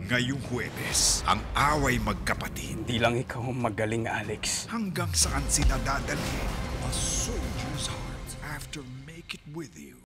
Ngayong Huwebes, ang away magkapatid. Hindi lang ikaw ang magaling, Alex. Hanggang saan sila dadalhin? A soldier's heart after Make It With You.